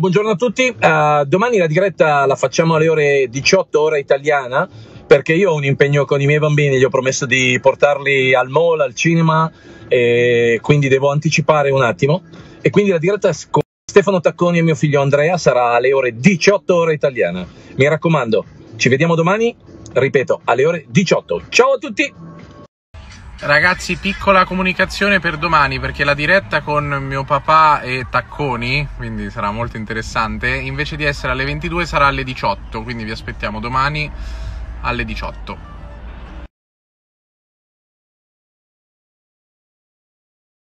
Buongiorno a tutti. Domani la diretta la facciamo alle ore 18 ora italiana, perché io ho un impegno con i miei bambini, gli ho promesso di portarli al mall, al cinema, e quindi devo anticipare un attimo. E quindi la diretta con Stefano Tacconi e mio figlio Andrea sarà alle ore 18 ora italiana. Mi raccomando, ci vediamo domani, ripeto, alle ore 18. Ciao a tutti! Ragazzi, piccola comunicazione per domani, perché la diretta con mio papà e Tacconi, quindi sarà molto interessante, invece di essere alle 22 sarà alle 18, quindi vi aspettiamo domani alle 18.